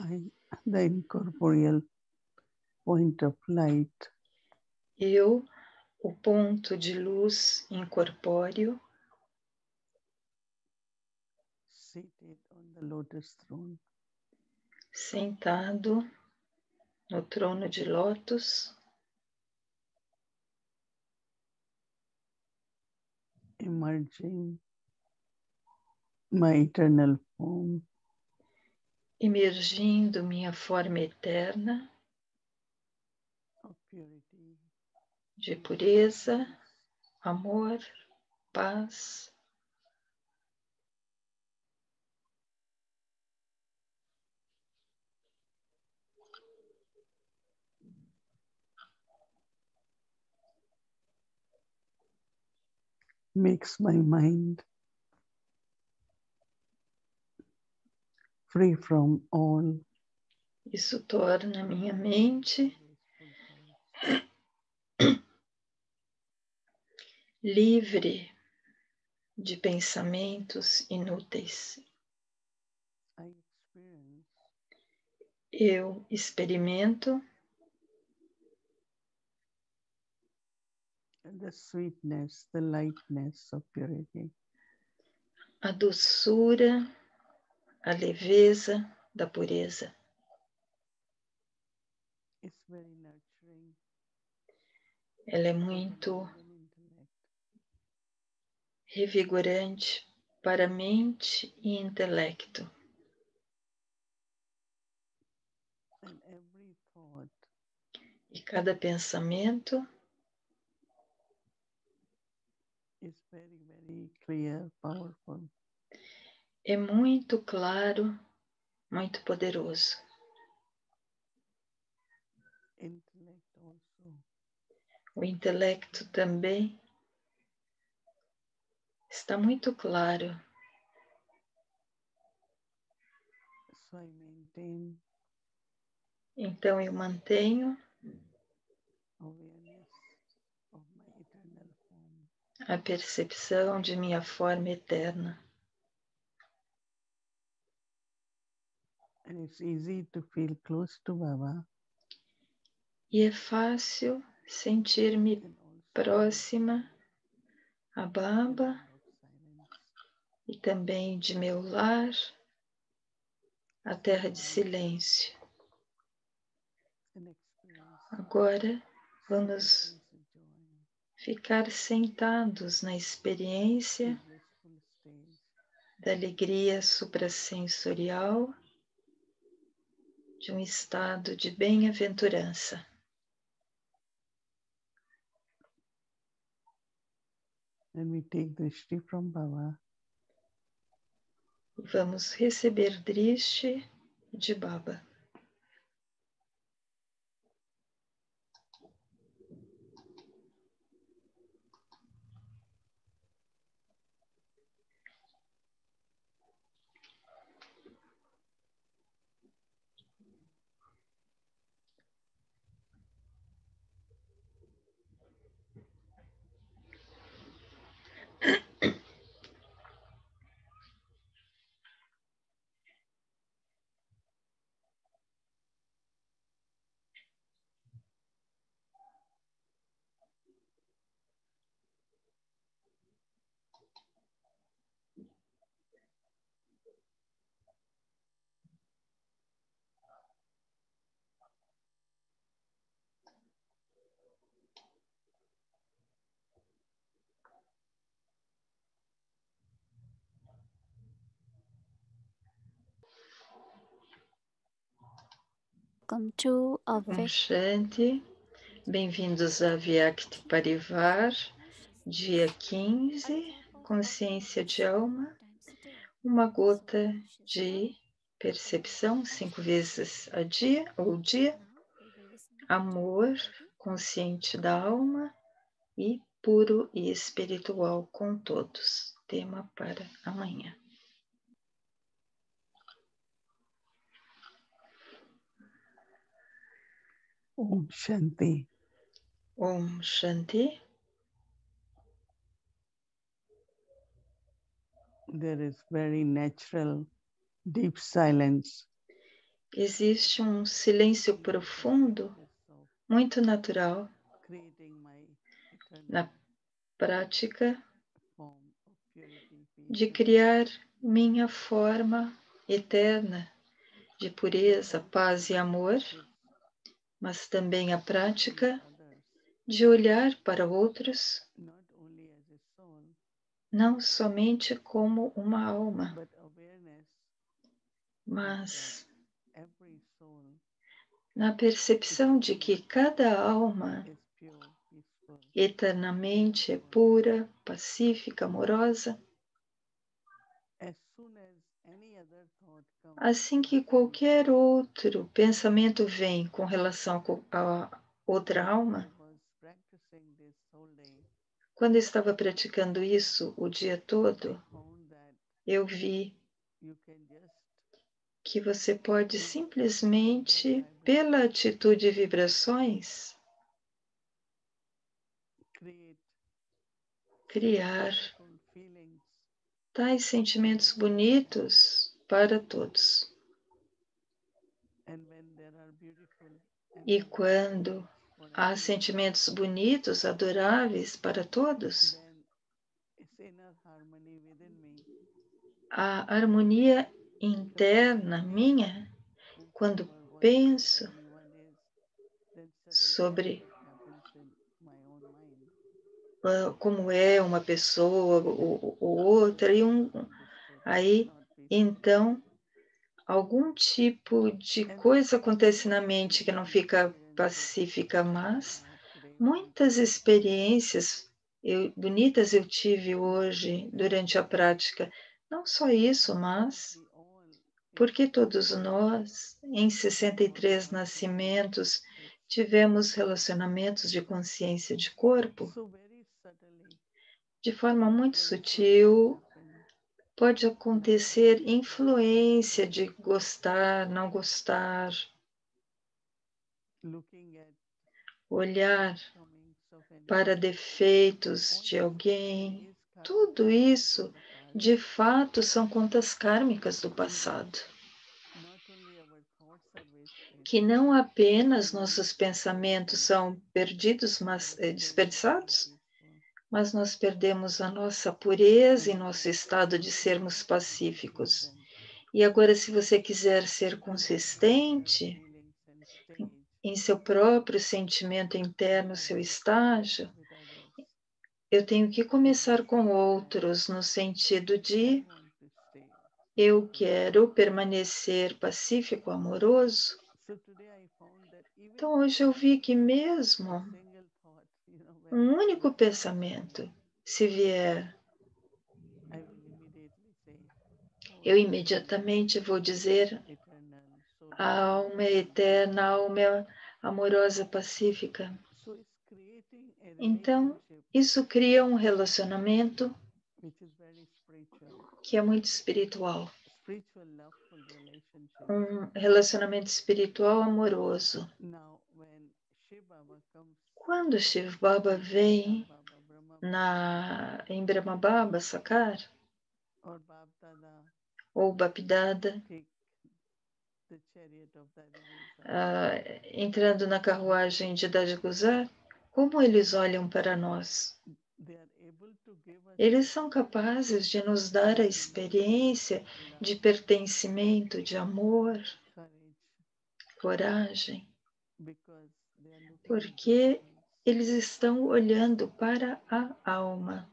the incorporeal point of light. Eu, o ponto de luz incorpóreo, Seated on the lotus throne. Sentado no trono de lótus, emerging my eternal form. emergindo minha forma eterna Of purity, de pureza, amor, paz. makes my mind free from all Isso torna minha mente livre de pensamentos inúteis. I experience Eu experimento the sweetness, the lightness of purity. a doçura, a leveza da pureza. It's very nurturing. Ela é muito revigorante para mente e intelecto. And every thought E cada pensamento is very, very clear, powerful. é muito claro, muito poderoso. Intellect also. O intelecto também está muito claro. So I maintain Então eu mantenho awareness of my eternal form. a percepção de minha forma eterna. And it's easy to feel close to Baba. E é fácil sentir-me And also próxima a Baba of silence. e também de meu lar, a terra de silêncio. And experience Agora vamos intense joy, ficar sentados na experiência blissful state. da alegria suprassensorial, de um estado de bem-aventurança. And we take drishti from Baba. Vamos receber drishti de Baba. Welcome to Om Shanti, bem-vindos a Vyakti Parivar, dia 15, consciência de alma, uma gota de percepção 5 vezes a dia ou dia, amor consciente da alma e puro e espiritual com todos. Tema para amanhã. Om Shanti. Om Shanti. There is very natural, deep silence existe um silêncio profundo, muito natural, na prática de criar minha forma eterna de pureza, paz e amor, mas também a prática de olhar para outros não somente como uma alma, mas na percepção de que cada alma eternamente é pura, pacífica, amorosa. Assim que qualquer outro pensamento vem com relação a outra alma, quando eu estava praticando isso o dia todo, eu vi que você pode simplesmente, pela atitude e vibrações, criar tais sentimentos bonitos para todos. E quando há sentimentos bonitos, adoráveis para todos, a harmonia interna minha, quando penso sobre como é uma pessoa ou outra, aí então algum tipo de coisa acontece na mente que não fica pacífica, mas muitas experiências bonitas eu tive hoje durante a prática. Não só isso, mas porque todos nós, em 63 nascimentos, tivemos relacionamentos de consciência de corpo, de forma muito sutil, pode acontecer influência de gostar, não gostar, olhar para defeitos de alguém. Tudo isso, de fato, são contas kármicas do passado. Que não apenas nossos pensamentos são perdidos, mas desperdiçados, mas nós perdemos a nossa pureza e nosso estado de sermos pacíficos. E agora, se você quiser ser consistente em seu próprio sentimento interno, seu estágio, eu tenho que começar com outros, no sentido de eu quero permanecer pacífico, amoroso. Então, hoje eu vi que mesmo um único pensamento, se vier, eu imediatamente vou dizer a alma eterna, a alma amorosa, pacífica. Então, isso cria um relacionamento que é muito espiritual. Um relacionamento espiritual amoroso. Quando Shiv Baba vem em Brahma Baba, Sakar, ou Bapdada, entrando na carruagem de Dadi Guzar, como eles olham para nós? Eles são capazes de nos dar a experiência de pertencimento, de amor, coragem, porque eles estão olhando para a alma.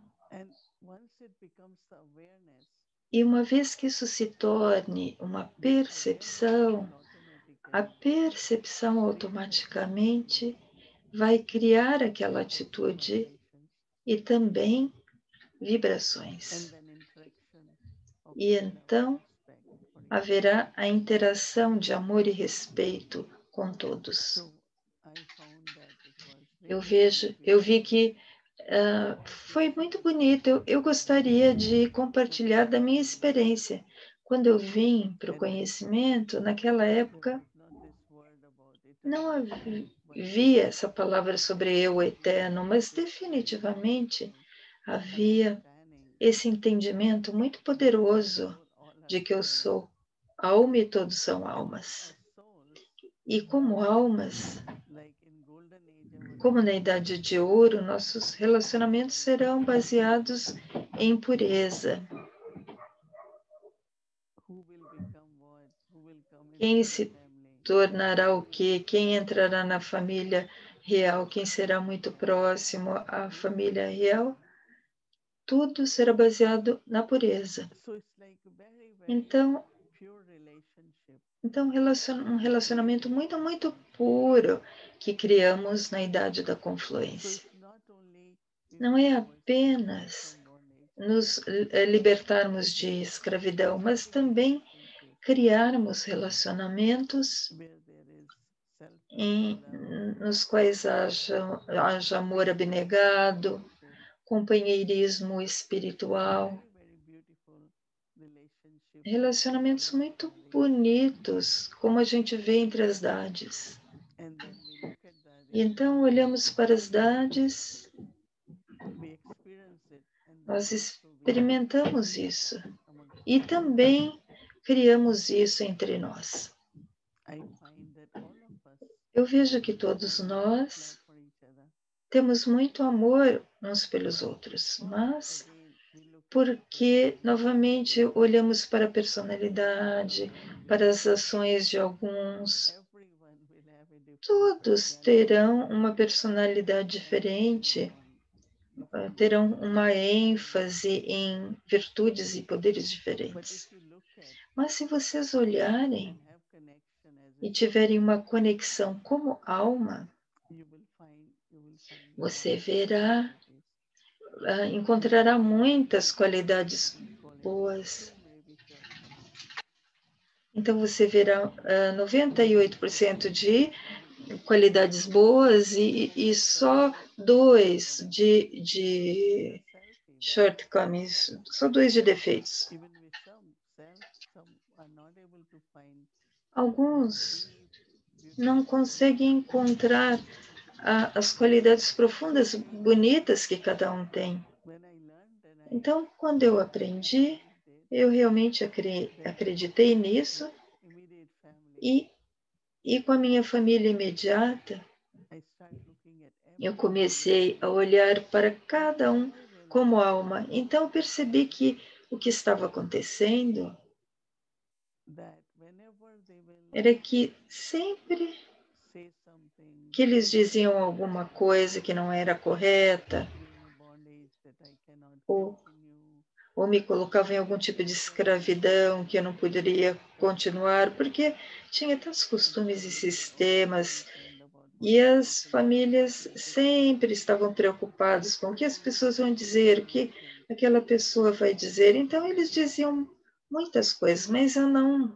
E uma vez que isso se torne uma percepção, a percepção automaticamente vai criar aquela atitude e também vibrações. E então haverá a interação de amor e respeito com todos. Eu vi que foi muito bonito. Eu gostaria de compartilhar da minha experiência. Quando eu vim para o conhecimento, naquela época, não havia essa palavra sobre eu eterno, mas definitivamente havia esse entendimento muito poderoso de que eu sou alma e todos são almas. E como almas, como na Idade de Ouro, nossos relacionamentos serão baseados em pureza. Quem se tornará o quê? Quem entrará na família real? Quem será muito próximo à família real? Tudo será baseado na pureza. Então um relacionamento muito, muito puro que criamos na Idade da Confluência. Não é apenas nos libertarmos de escravidão, mas também criarmos relacionamentos nos quais haja amor abnegado, companheirismo espiritual, relacionamentos muito bonitos, como a gente vê entre as idades. E então olhamos para as idades, nós experimentamos isso e também criamos isso entre nós. Eu vejo que todos nós temos muito amor uns pelos outros, mas porque novamente olhamos para a personalidade, para as ações de alguns, todos terão uma personalidade diferente, terão uma ênfase em virtudes e poderes diferentes. Mas se vocês olharem e tiverem uma conexão como alma, você verá, encontrará muitas qualidades boas. Então você verá 98% de qualidades boas e só 2 de shortcomings, só 2 de defeitos. Alguns não conseguem encontrar as qualidades profundas, bonitas que cada um tem. Então, quando eu aprendi, eu realmente acreditei nisso e com a minha família imediata, eu comecei a olhar para cada um como alma. Então, eu percebi que o que estava acontecendo era que sempre que eles diziam alguma coisa que não era correta, ou me colocavam em algum tipo de escravidão que eu não poderia continuar, porque tinha tantos costumes e sistemas, e as famílias sempre estavam preocupadas com o que as pessoas vão dizer, o que aquela pessoa vai dizer. Então, eles diziam muitas coisas, mas eu não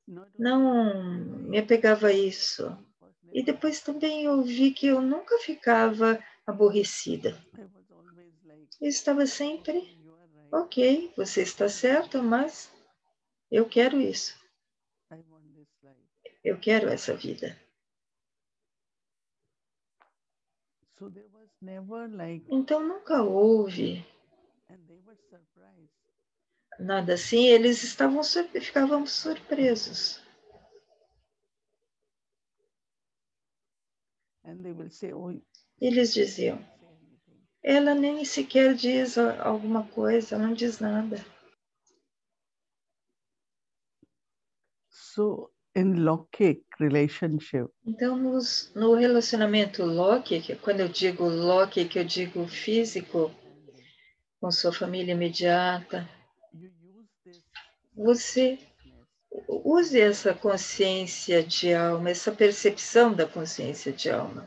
me apegava a isso. E depois também eu vi que eu nunca ficava aborrecida. Eu estava sempre, ok, você está certa, mas eu quero isso. Eu quero essa vida. Então nunca houve nada assim, eles ficavam surpresos. Eles diziam, ela nem sequer diz alguma coisa, não diz nada. In Lokik relationship. Então, no relacionamento Loki, que quando eu digo Loki, que eu digo físico, com sua família imediata, você use essa consciência de alma, essa percepção da consciência de alma.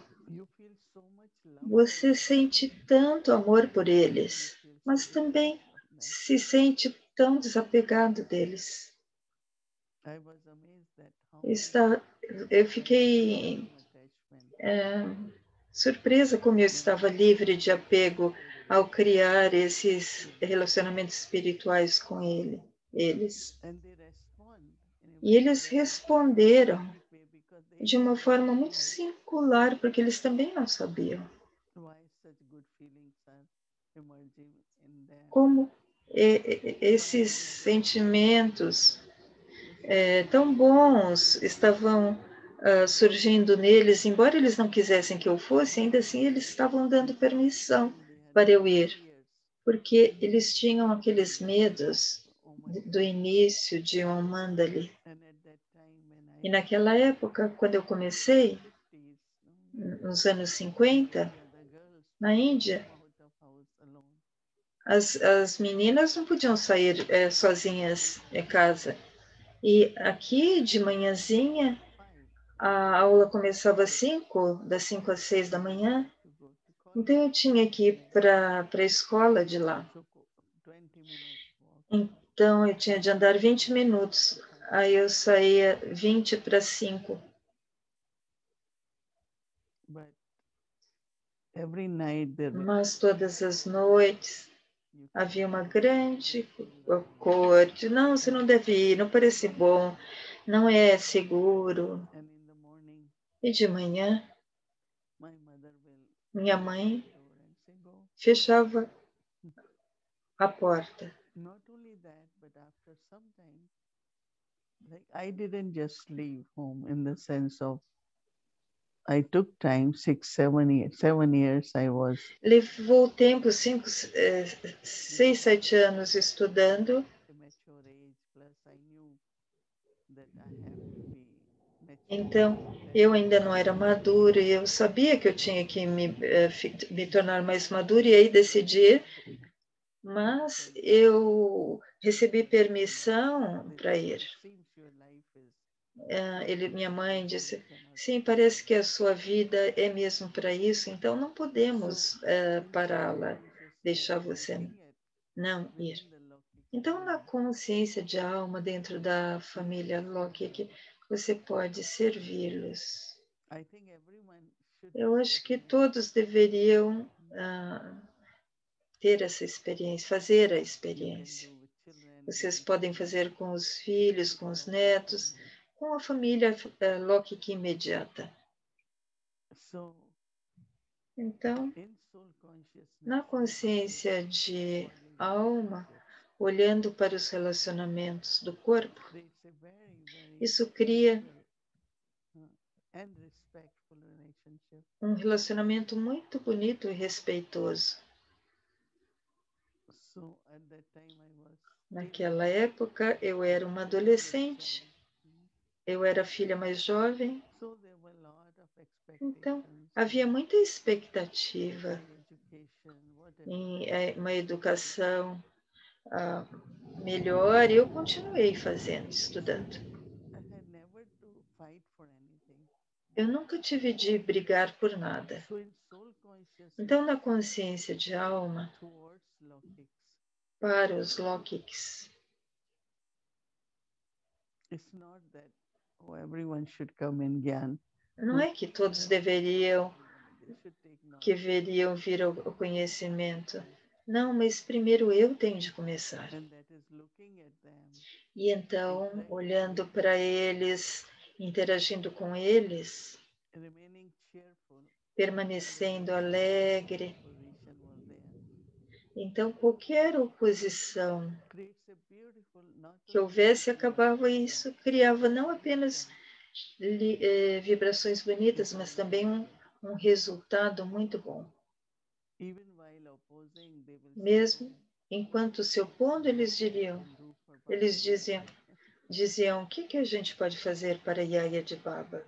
Você sente tanto amor por eles, mas também se sente tão desapegado deles. Eu fiquei surpresa como eu estava livre de apego ao criar esses relacionamentos espirituais com eles. E eles responderam de uma forma muito singular, porque eles também não sabiam como esses sentimentos tão bons estavam surgindo neles, embora eles não quisessem que eu fosse, ainda assim eles estavam dando permissão para eu ir, porque eles tinham aqueles medos do início de Om Mandali. E naquela época, quando eu comecei, nos anos 50, na Índia, as meninas não podiam sair sozinhas de casa. E aqui, de manhãzinha, a aula começava das 5 às 6 da manhã. Então, eu tinha que ir para a escola de lá. Então, eu tinha de andar 20 minutos. Aí eu saía 20 para 5. Mas todas as noites havia uma grande corte. Não, você não deve ir, não parece bom, não é seguro. E de manhã, minha mãe fechava a porta. I didn't just leave home in the sense of I took time, 6, 7 years. 7 years I was. Levou tempo, 5, 6, 7 anos estudando. Então, eu ainda não era madura e eu sabia que eu tinha que me tornar mais madura e aí decidir, mas eu recebi permissão para ir. Minha mãe disse, sim, parece que a sua vida é mesmo para isso, então não podemos pará-la, deixar você não ir. Então, na consciência de alma, dentro da família Lokic, você pode servi-los. Eu acho que todos deveriam ter essa experiência, fazer a experiência. Vocês podem fazer com os filhos, com os netos, com a família Lokic imediata. Então, na consciência de alma, olhando para os relacionamentos do corpo, isso cria um relacionamento muito bonito e respeitoso. Naquela época, eu era uma adolescente, eu era a filha mais jovem, então havia muita expectativa em uma educação melhor e eu continuei fazendo, estudando. Eu nunca tive de brigar por nada. Então, na consciência de alma, para os Lokics, não é que todos deveriam vir ao conhecimento. Não, mas primeiro eu tenho de começar. E então, olhando para eles, interagindo com eles, permanecendo alegre. Então, qualquer oposição que houvesse, acabava isso, criava não apenas vibrações bonitas, mas também um resultado muito bom. Mesmo enquanto se opondo, eles diziam, o que a gente pode fazer para Yaya de Baba?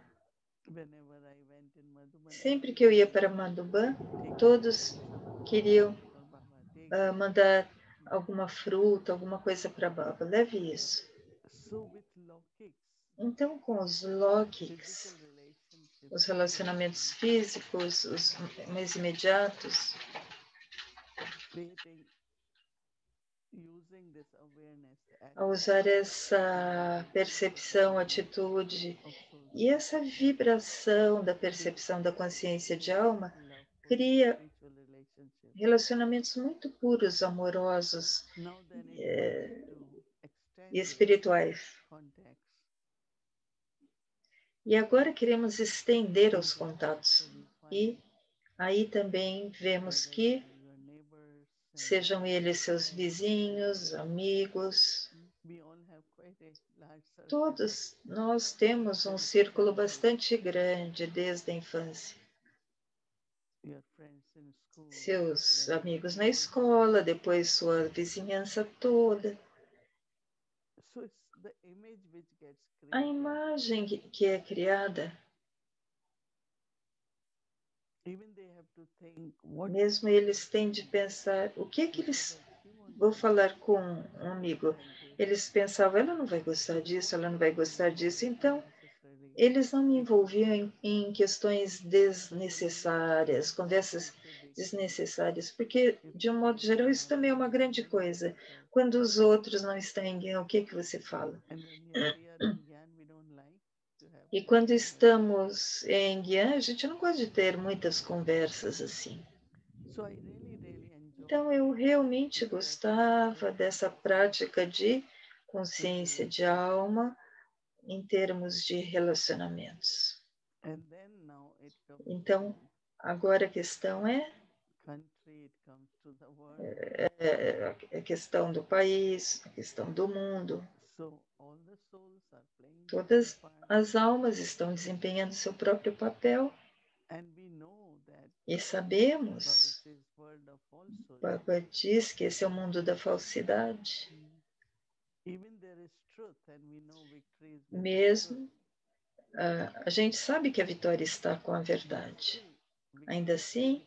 Sempre que eu ia para Madhuban, todos queriam mandar alguma fruta, alguma coisa para Baba. Leve isso. Então, com os Lokics, os relacionamentos físicos, os mais imediatos, a usar essa percepção, atitude e essa vibração da percepção da consciência de alma, cria relacionamentos muito puros, amorosos e espirituais. E agora queremos estender os contatos. E aí também vemos que sejam eles seus vizinhos, amigos. Todos nós temos um círculo bastante grande desde a infância. Seus amigos na escola, depois sua vizinhança toda. A imagem que é criada, mesmo eles têm de pensar, o que eles... Vou falar com um amigo, eles pensavam, ela não vai gostar disso, ela não vai gostar disso, então eles não me envolviam em questões desnecessárias, conversas desnecessárias, porque, de um modo geral, isso também é uma grande coisa. Quando os outros não estão em guião, o que você fala? E quando estamos em guião, a gente não gosta de ter muitas conversas assim. Então, eu realmente gostava dessa prática de consciência de alma em termos de relacionamentos. Então, agora a questão é a questão do país, a questão do mundo. Todas as almas estão desempenhando seu próprio papel. E sabemos, Baba diz que esse é o mundo da falsidade. Mesmo, a gente sabe que a vitória está com a verdade. Ainda assim,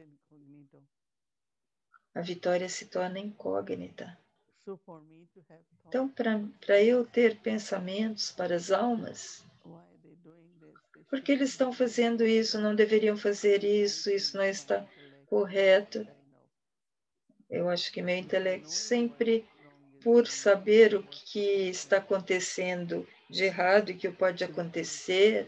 a vitória se torna incógnita. Então, para eu ter pensamentos para as almas, porque eles estão fazendo isso, não deveriam fazer isso, isso não está correto. Eu acho que meu intelecto sempre, por saber o que está acontecendo de errado e que pode acontecer,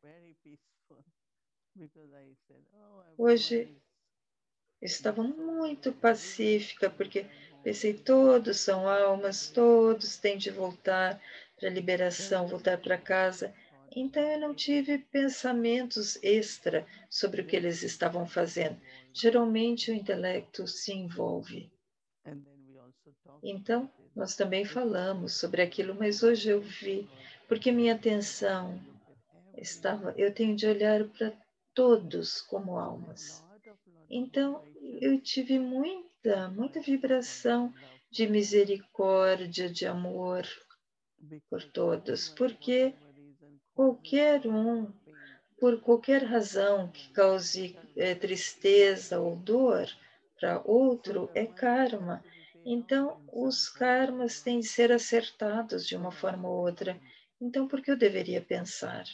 hoje estava muito pacífica, porque pensei, todos são almas, todos têm de voltar para a liberação, voltar para casa. Então eu não tive pensamentos extra sobre o que eles estavam fazendo. Geralmente o intelecto se envolve. Então, nós também falamos sobre aquilo, mas hoje eu vi, porque minha atenção estava, eu tenho de olhar para todos como almas. Então, eu tive muita vibração de misericórdia, de amor por todos, porque qualquer um, por qualquer razão que cause tristeza ou dor para outro, é karma. Então, os karmas têm de ser acertados de uma forma ou outra. Então, por que eu deveria pensar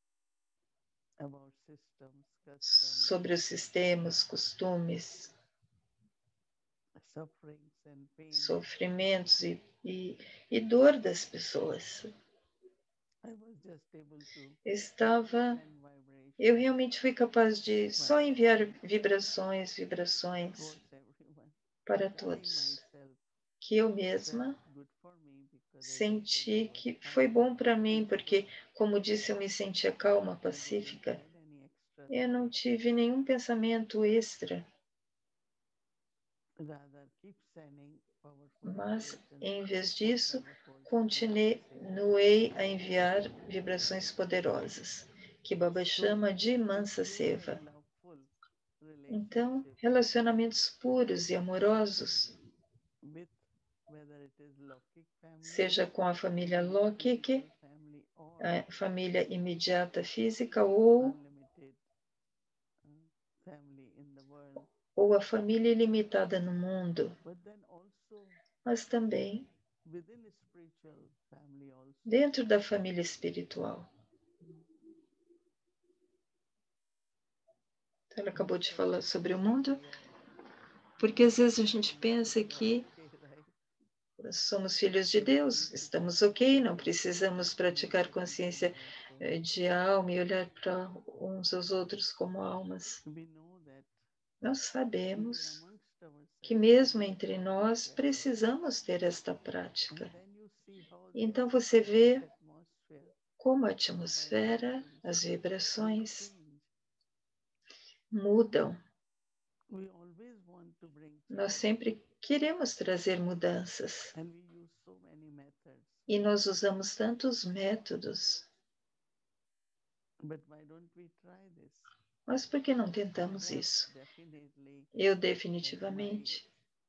sobre os sistemas, costumes, sofrimentos e dor das pessoas? Eu realmente fui capaz de só enviar vibrações para todos, que eu mesma senti que foi bom para mim, porque, como disse, eu me sentia calma, pacífica. Eu não tive nenhum pensamento extra. Mas, em vez disso, continuei a enviar vibrações poderosas, que Baba chama de Mansa Seva. Então, relacionamentos puros e amorosos, seja com a família Lokik, a família imediata física, ou a família ilimitada no mundo, mas também dentro da família espiritual. Então, ela acabou de falar sobre o mundo, porque às vezes a gente pensa que somos filhos de Deus, estamos ok, não precisamos praticar consciência de alma e olhar para uns aos outros como almas. Nós sabemos que mesmo entre nós precisamos ter esta prática. Então você vê como a atmosfera, as vibrações mudam. Nós sempre queremos trazer mudanças. E nós usamos tantos métodos. But why don't we try this? Mas por que não tentamos isso? Eu definitivamente,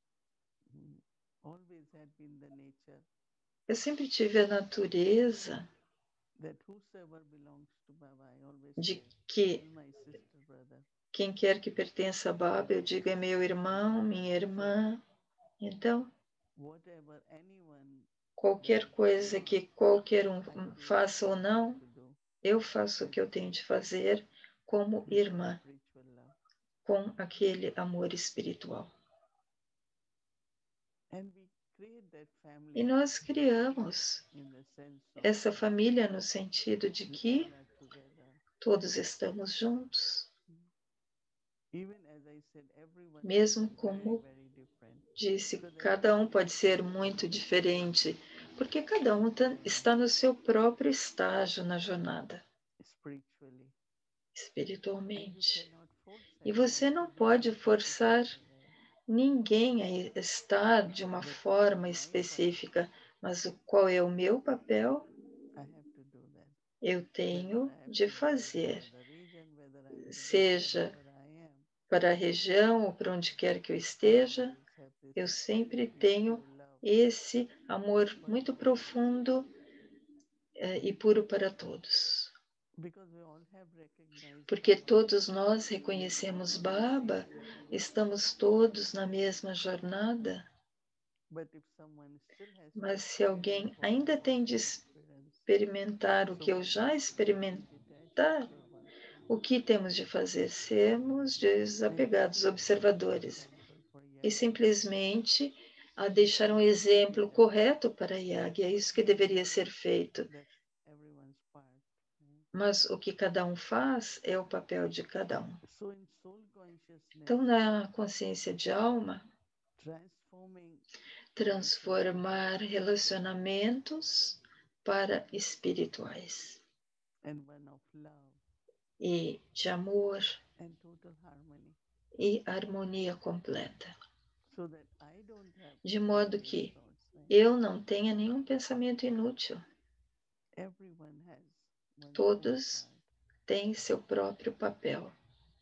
Always had been the nature eu sempre tive a natureza that whosoever belongs to Baba, I always de say, que my sister, brother. quem quer que pertença a Baba, eu digo é meu irmão, minha irmã. Então, Whatever anyone qualquer coisa que qualquer um faça ou não, eu faço o que eu tenho de fazer como irmã, spiritual love. com aquele amor espiritual. And we create that family E nós criamos in the sense of essa família no sentido de we que all are together. todos estamos juntos, Even as I said, everyone mesmo is very, como very different. disse, cada um pode ser muito diferente, porque cada um está no seu próprio estágio na jornada, Spiritually. And you espiritualmente. cannot force E anyone você to não be pode in a forçar particular way. ninguém a estar de uma forma específica, mas qual é o meu papel? I have to do that. Eu Whether tenho I have de to do it fazer, for the region, whether I have to do it seja wherever I am. para a região ou para onde quer que eu esteja, Always have this eu sempre very tenho pure love esse amor muito profundo e puro para todos. because we all have recognized Porque Baba. todos nós reconhecemos On the Baba, same journey. estamos todos na mesma jornada, But if someone still has to mas se experience alguém what ainda I've tem de already experienced, experimentar o so que eu we já have to be detached experimentar, observers. o que temos de fazer? Sermos desapegados, observadores, Example for e Yagi. simplesmente a deixar um exemplo correto para Yagi. É isso que deveria ser feito. That's everyone's part. Mas o que cada um faz é o papel de cada um. So in soul consciousness, Então, na consciência de alma, transforming transformar relacionamentos para espirituais and one of love e de amor and total harmony, e harmonia completa, so that I don't have de modo frivolous que thoughts, right? eu não tenha nenhum pensamento inútil. Everyone has one's own Todos part. têm seu próprio papel.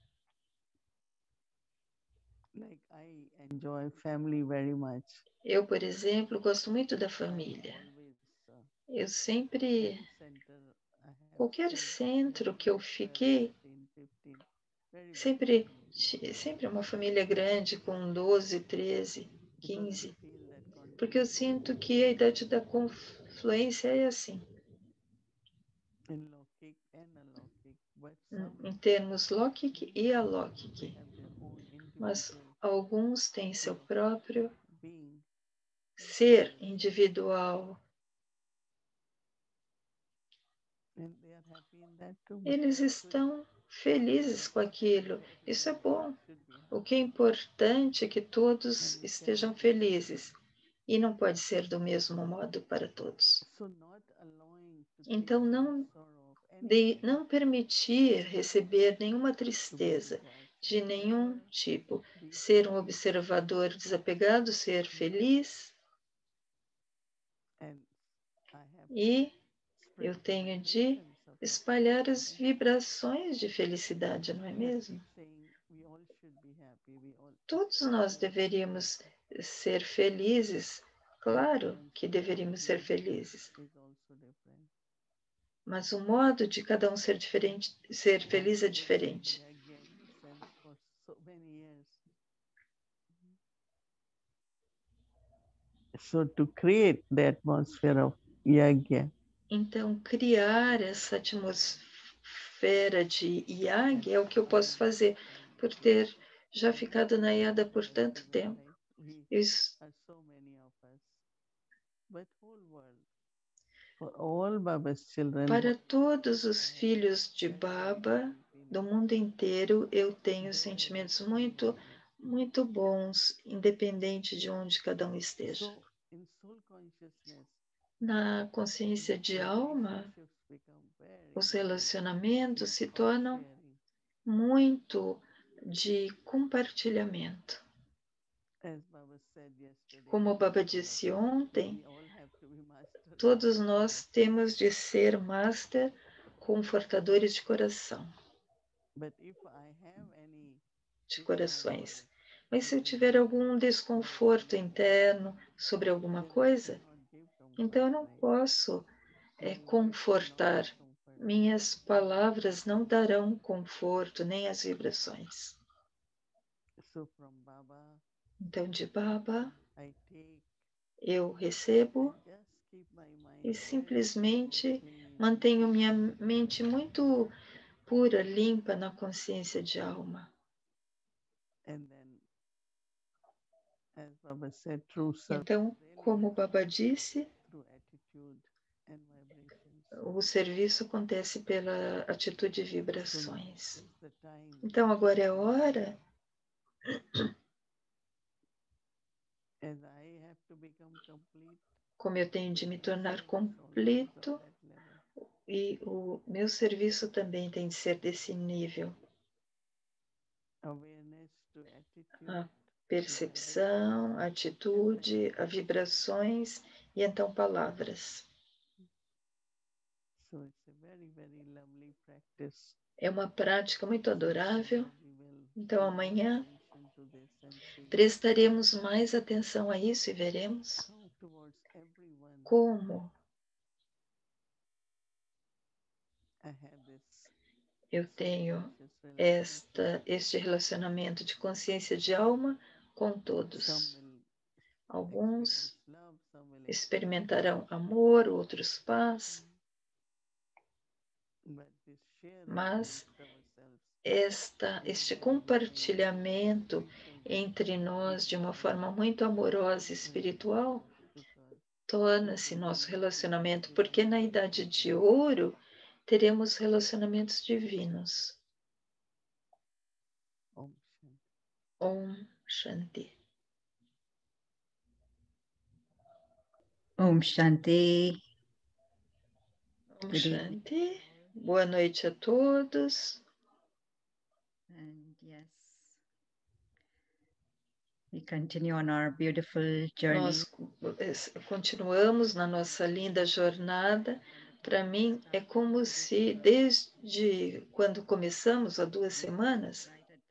Like I enjoy family very much. Eu, por exemplo, gosto muito da família. Always, Eu sempre, any center I have qualquer stayed, centro que eu 12, fiquei, 13, 15, very big sempre, family. sempre uma família grande com 12, 13, Because we 15. feel that Porque eu confluence sinto que a idade da confluência é assim, in Lokik and alokik, but some em termos lóquico e they alóquico. have their own Mas individual alguns têm seu way of próprio being. ser individual. And they are happy in that too. Eles estão felizes com aquilo. Isso é bom. Should be O que é importante é que todos And we estejam cannot- felizes. E não pode ser do mesmo modo para todos. So not allowing to Então, take any não, sorrow of any kind não permitir receber nenhuma to be tristeza detached, de nenhum observer, tipo. be Ser um happy, observador desapegado, ser feliz. and I have E eu spread the tenho de vibrations of espalhar happiness, as right? vibrações de felicidade, não é But mesmo? keep saying we all should be happy. We all Todos nós deveríamos ser felizes. Claro everyone's que way of deveríamos ser being felizes. is also different. Mas o modo de cada um ser diferente, ser feliz é I diferente. practiced Yagya in this sense for so many years. So to create the atmosphere of Yagya, Então, criar essa atmosfera de Yag é o que eu posso fazer, por ter já ficado na Yada por tanto tempo. Isso, are so many of us, but whole world, for all Baba's children, para todos os filhos de Baba do mundo inteiro, eu tenho sentimentos muito, muito bons, independente de onde cada um esteja. so in soul consciousness, Na consciência de alma, relationships become very, os very relacionamentos se of tornam sharing. muito de compartilhamento. As Baba said yesterday, Como o Baba master of disse love, ontem, we all have to be master todos nós temos de ser master confortadores de coração, de corações. Mas se eu tiver algum desconforto interno sobre alguma coisa, então eu não posso confortar. Minhas palavras não darão conforto, nem as vibrações. Então, de Baba, eu recebo e simplesmente mantenho minha mente muito pura, limpa na consciência de alma. Então, como o Baba disse, o serviço acontece pela atitude e vibrações. Então, agora é a hora como eu tenho de me tornar completo e o meu serviço também tem de ser desse nível. A percepção, a atitude, as vibrações e então palavras. É uma prática muito adorável. Então amanhã prestaremos mais atenção a isso e veremos como eu tenho este relacionamento de consciência de alma com todos. Alguns experimentarão amor, outros paz, mas este compartilhamento entre nós de uma forma muito amorosa e espiritual torna-se nosso relacionamento, porque na Idade de Ouro teremos relacionamentos divinos. Om Shanti. Om Shanti. Om Shanti. Boa noite a todos. And yes, we continue on our beautiful journey. Nós continuamos na nossa linda jornada. Para mim, é como se desde quando começamos, há 2 semanas,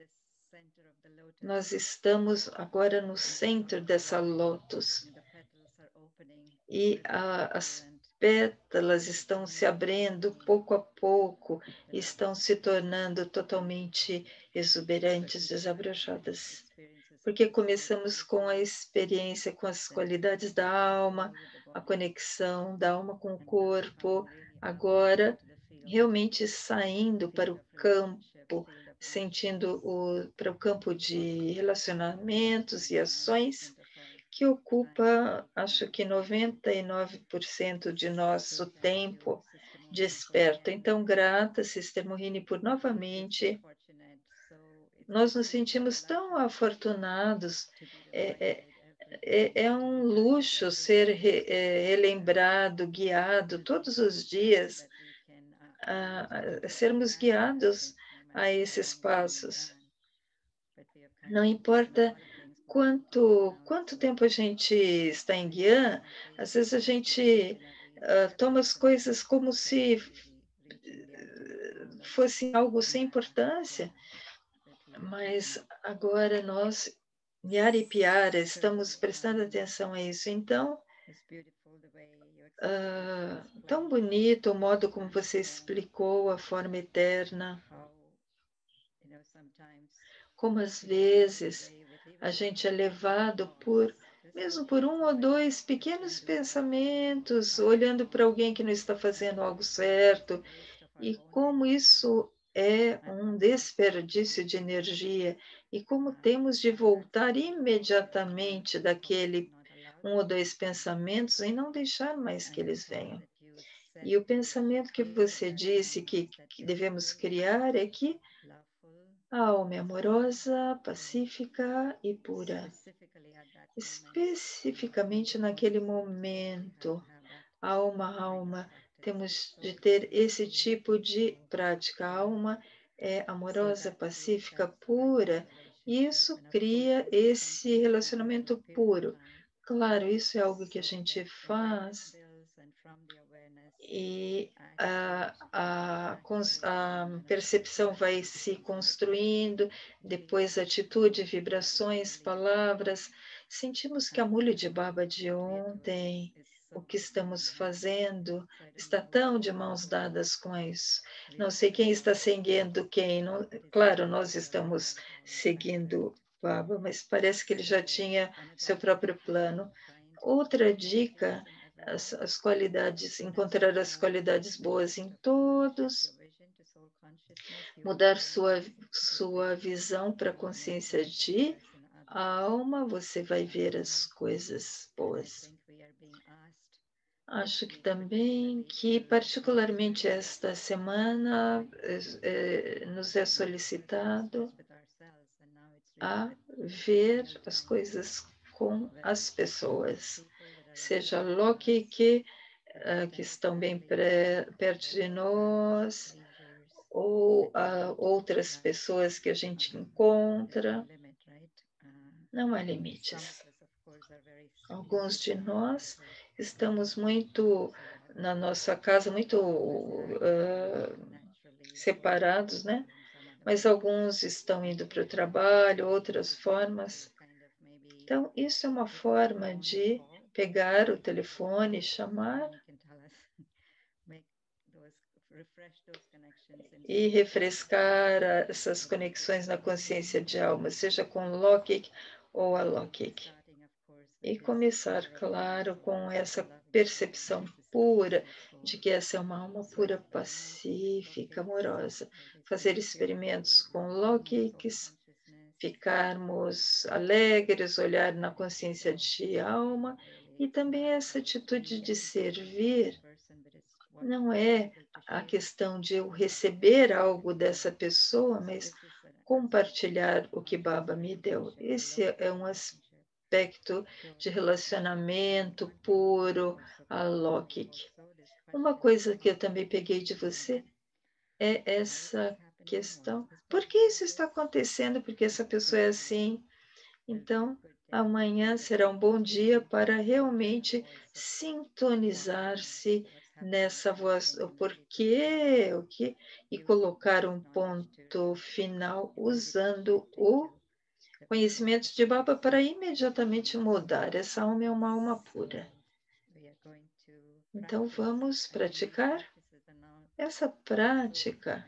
nós estamos agora no centro dessa lótus. E as pétalas estão se abrindo pouco a pouco, estão se tornando totalmente exuberantes, desabrochadas. Porque começamos com a experiência, com as qualidades da alma, a conexão da alma com o corpo, agora realmente saindo para o campo, sentindo para o campo de relacionamentos e ações, que ocupa, acho que 99% de nosso tempo desperto. Então, grata, Sister Mohini, por novamente. Nós nos sentimos tão afortunados. É um luxo ser relembrado, guiado todos os dias, sermos guiados a esses passos. Não importa quanto tempo a gente está em Guiã, às vezes a gente toma as coisas como se fosse algo sem importância, mas agora nós, Nyari Piara, estamos prestando atenção a isso. Então, tão bonito o modo como você explicou a forma eterna, como às vezes a gente é levado mesmo por 1 ou 2 pequenos pensamentos, olhando para alguém que não está fazendo algo certo, e como isso é um desperdício de energia, e como temos de voltar imediatamente daquele 1 ou 2 pensamentos e não deixar mais que eles venham. E o pensamento que você disse que devemos criar é que a alma é amorosa, pacífica e pura. Especificamente naquele momento, alma, temos de ter esse tipo de prática. A alma é amorosa, pacífica, pura, e isso cria esse relacionamento puro. Claro, isso é algo que a gente faz e a percepção vai se construindo, depois atitude, vibrações, palavras. Sentimos que a Muli de Baba de ontem, o que estamos fazendo, está tão de mãos dadas com isso. Não sei quem está seguindo quem. Não, claro, nós estamos seguindo Baba, mas parece que ele já tinha seu próprio plano. Outra dica, as qualidades, encontrar as qualidades boas em todos, mudar sua visão para a consciência de alma, você vai ver as coisas boas. Acho que também que, particularmente esta semana, nos é solicitado a ver as coisas com as pessoas, seja Loki que estão bem perto de nós, ou outras pessoas que a gente encontra. Não há limites. Alguns de nós estamos muito na nossa casa, muito separados, né? Mas alguns estão indo para o trabalho, outras formas. Então, isso é uma forma de pegar o telefone, chamar e refrescar essas conexões na consciência de alma, seja com Lokik ou Alokik. E começar, claro, com essa percepção pura de que essa é uma alma pura, pacífica, amorosa. Fazer experimentos com Lokiks, ficarmos alegres, olhar na consciência de alma, e também essa atitude de servir. Não é a questão de eu receber algo dessa pessoa, mas compartilhar o que Baba me deu. Esse é um aspecto de relacionamento puro, alóquico. Uma coisa que eu também peguei de você é essa questão. Por que isso está acontecendo? Porque essa pessoa é assim. Então, amanhã será um bom dia para realmente sintonizar-se nessa voz, o porquê, o que, e colocar um ponto final usando o conhecimento de Baba para imediatamente mudar. Essa alma é uma alma pura. Então, vamos praticar essa prática.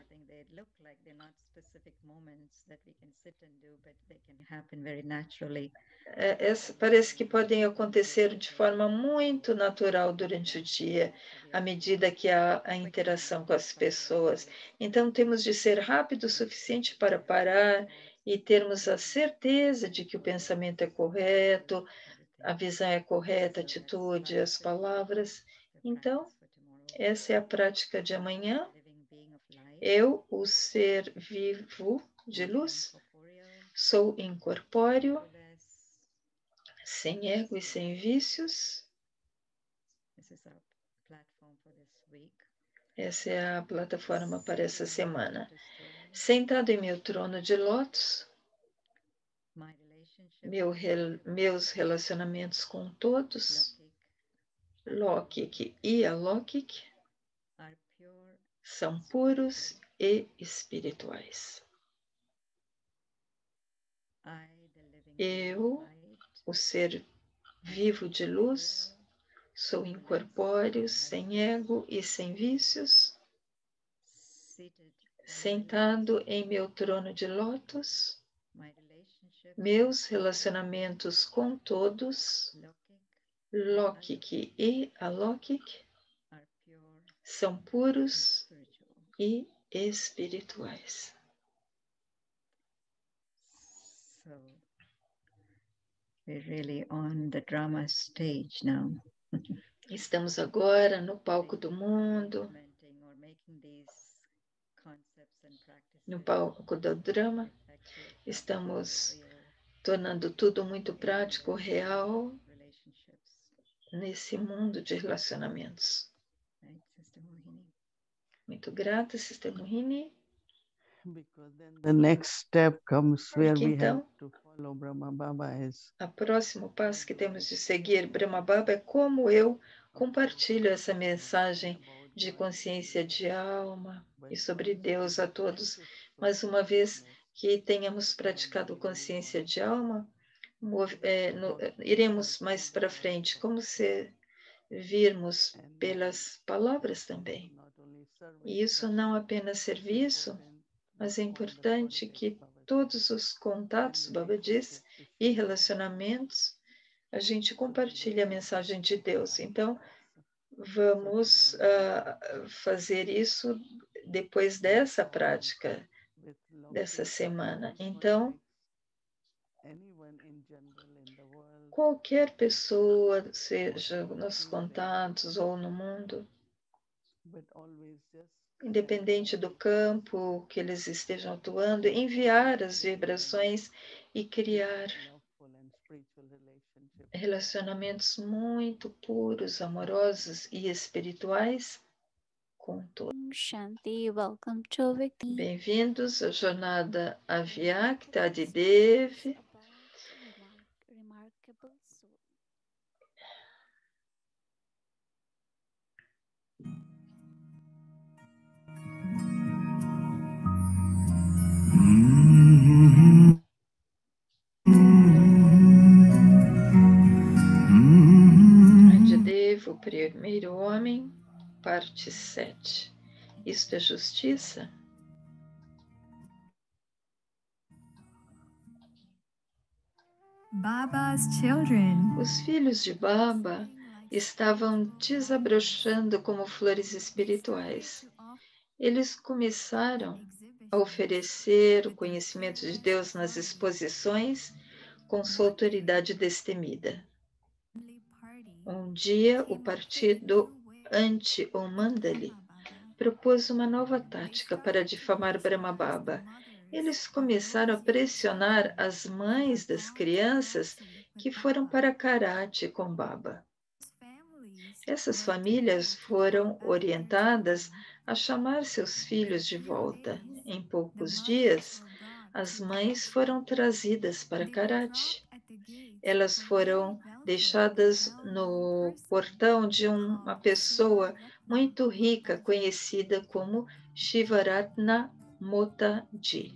Parece que podem acontecer de forma muito natural durante o dia, à medida que há a interação com as pessoas. Então, temos de ser rápido o suficiente para parar e termos a certeza de que o pensamento é correto, a visão é correta, a atitude, as palavras. Então, essa é a prática de amanhã. Eu, o ser vivo de luz, sou incorpóreo, sem ego e sem vícios. Essa é a plataforma para essa semana. Sentado em meu trono de lótus, meus relacionamentos com todos, Lokik e Alokik, são puros e espirituais. Eu, o ser vivo de luz, sou incorpóreo, sem ego e sem vícios, sentado em meu trono de lótus, meus relacionamentos com todos, Lokik e Alokik, são puros e espirituais. We're really on the drama stage now. Estamos agora no palco do mundo, no palco do drama. Estamos tornando tudo muito prático, real, nesse mundo de relacionamentos. Muito grata, Sister Mohini. Because then the next step comes where we Então, have to follow Brahma Baba as o próximo passo que temos de seguir Brahma Baba é como eu compartilho essa mensagem de consciência de alma e sobre Deus a todos. Mas uma vez que tenhamos praticado consciência de alma, iremos mais para frente, como se virmos pelas palavras também. E isso não apenas serviço, mas é importante que todos os contatos, Baba diz, e relacionamentos, a gente compartilha a mensagem de Deus. Então, vamos fazer isso depois dessa prática, dessa semana. Então, qualquer pessoa, seja nos contatos ou no mundo, independente do campo que eles estejam atuando, enviar as vibrações e criar relacionamentos muito puros, amorosos e espirituais com todos. Shanti, welcome to Victory. Bem-vindos à jornada Avyakta de Dev. Remarkable soul. Adidev, o primeiro homem, parte 7. Isto é justiça? Baba's children. Os filhos de Baba estavam desabrochando como flores espirituais. Eles começaram a oferecer o conhecimento de Deus nas exposições com sua autoridade destemida. Um dia, o partido anti-Om Mandali propôs uma nova tática para difamar Brahma Baba. Eles começaram a pressionar as mães das crianças que foram para Karate com Baba. Essas famílias foram orientadas a chamar seus filhos de volta. Em poucos dias, as mães foram trazidas para Karate. Elas foram deixadas no portão de uma pessoa muito rica, conhecida como Shivaratna Motaji.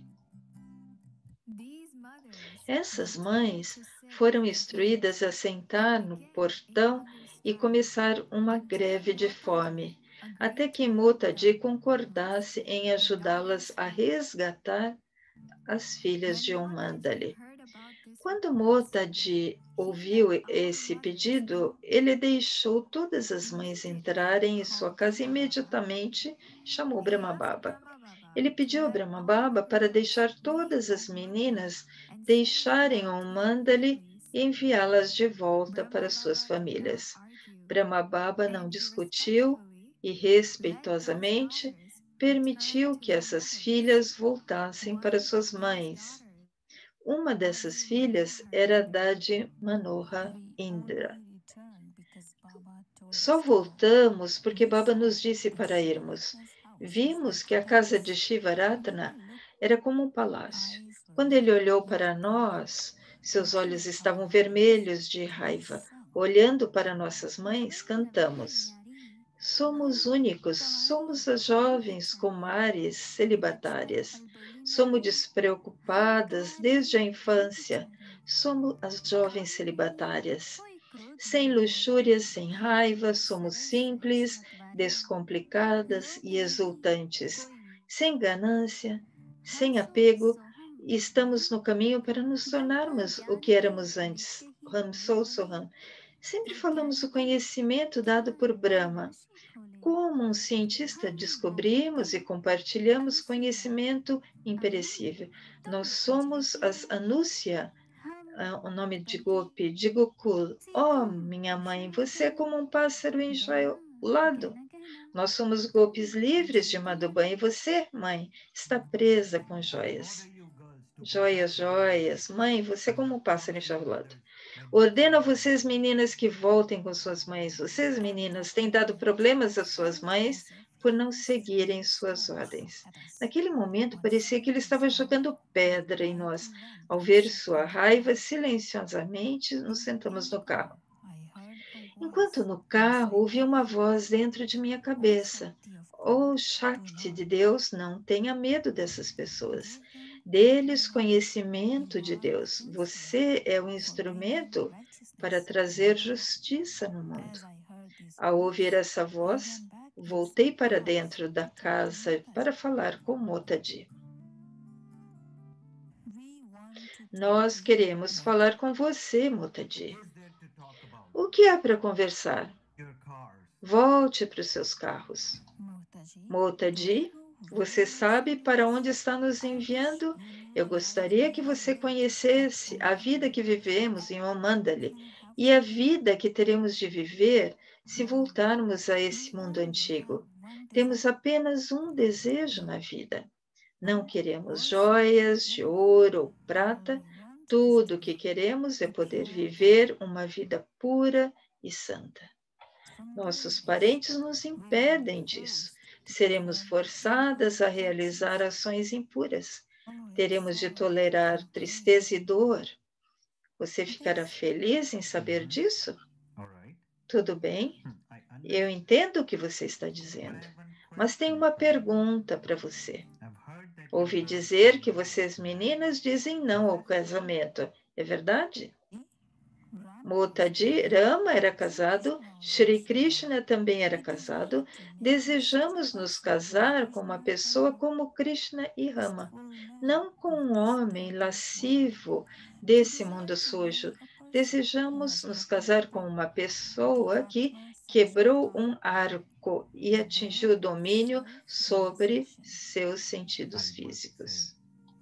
Essas mães foram instruídas a sentar no portão e começar uma greve de fome, até que Motaji concordasse em ajudá-las a resgatar as filhas de Om Mandali. Quando Motaji ouviu esse pedido, ele deixou todas as mães entrarem em sua casa e imediatamente chamou Brahma Baba. Ele pediu a Brahma Baba para deixar todas as meninas deixarem Om Mandali e enviá-las de volta para suas famílias. Brahma Baba não discutiu e, respeitosamente, permitiu que essas filhas voltassem para suas mães. Uma dessas filhas era Dadi Manohar Indra. Só voltamos porque Baba nos disse para irmos. Vimos que a casa de Shivaratna era como um palácio. Quando ele olhou para nós, seus olhos estavam vermelhos de raiva. Olhando para nossas mães, cantamos. Somos únicos, somos as jovens Kumaris celibatárias. Somos despreocupadas desde a infância. Somos as jovens celibatárias. Sem luxúrias, sem raiva, somos simples, descomplicadas e exultantes. Sem ganância, sem apego, estamos no caminho para nos tornarmos o que éramos antes. Ram Sou Soham. Sempre falamos o conhecimento dado por Brahma. Como um cientista, descobrimos e compartilhamos conhecimento imperecível. Nós somos as Anusya, o nome de Gopi, de Gokul. Oh, minha mãe, você é como um pássaro enjaulado. Nós somos Gopis livres de Madhuban e você, mãe, está presa com joias. Joias, joias. Mãe, você é como um pássaro enjaulado. Ordeno a vocês, meninas, que voltem com suas mães. Vocês, meninas, têm dado problemas às suas mães por não seguirem suas ordens. Naquele momento, parecia que ele estava jogando pedra em nós. Ao ver sua raiva, silenciosamente nos sentamos no carro. Enquanto no carro, ouvi uma voz dentro de minha cabeça. Oh, Shakti de Deus, não tenha medo dessas pessoas. Dê-lhes conhecimento de Deus. Você é o instrumento para trazer justiça no mundo. Ao ouvir essa voz, voltei para dentro da casa para falar com Motaji. Nós queremos falar com você, Motaji. O que há para conversar? Volte para os seus carros. Motaji, você sabe para onde está nos enviando? Eu gostaria que você conhecesse a vida que vivemos em Omandali e a vida que teremos de viver se voltarmos a esse mundo antigo. Temos apenas um desejo na vida. Não queremos joias de ouro ou prata. Tudo o que queremos é poder viver uma vida pura e santa. Nossos parentes nos impedem disso. Seremos forçadas a realizar ações impuras. Teremos de tolerar tristeza e dor. Você ficará feliz em saber disso? Tudo bem? Eu entendo o que você está dizendo, mas tenho uma pergunta para você. Ouvi dizer que vocês meninas dizem não ao casamento. É verdade? Motaji Rama era casado, Shri Krishna também era casado. Desejamos nos casar com uma pessoa como Krishna e Rama, não com um homem lascivo desse mundo sujo. Desejamos nos casar com uma pessoa que quebrou um arco e atingiu o domínio sobre seus sentidos físicos.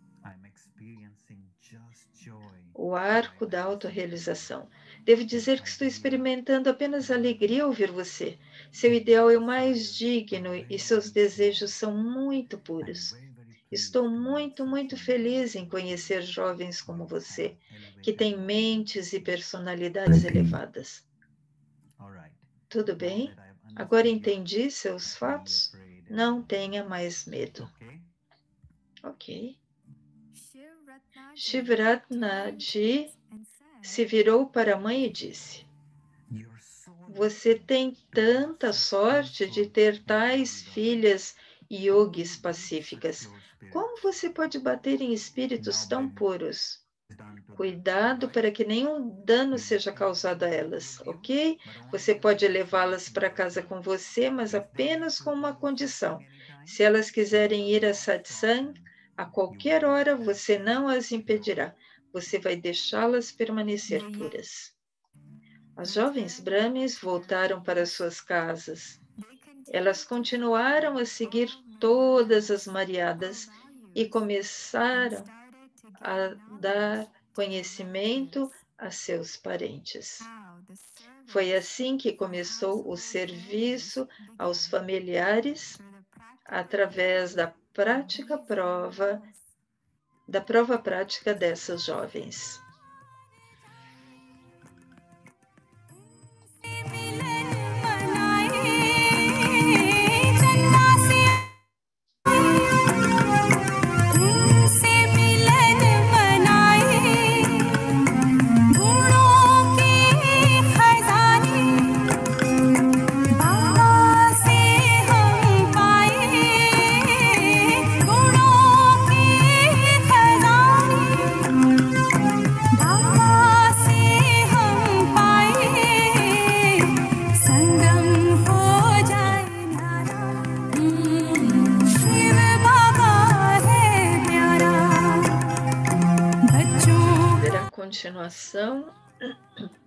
O arco da autorrealização. Devo dizer que estou experimentando apenas alegria ao ouvir você. Seu ideal é o mais digno e seus desejos são muito puros. Estou muito, muito feliz em conhecer jovens como você, que têm mentes e personalidades elevadas. Tudo bem? Agora entendi seus fatos? Não tenha mais medo. Ok. Shivratnaji se virou para a mãe e disse: você tem tanta sorte de ter tais filhas yogis pacíficas. Como você pode bater em espíritos tão puros? Cuidado para que nenhum dano seja causado a elas, ok? Você pode levá-las para casa com você, mas apenas com uma condição. Se elas quiserem ir a satsang, a qualquer hora você não as impedirá. Você vai deixá-las permanecer puras. As jovens Brahmins voltaram para suas casas. Elas continuaram a seguir todas as mariadas e começaram a dar conhecimento a seus parentes. Foi assim que começou o serviço aos familiares através da prova prática dessas jovens. Continuação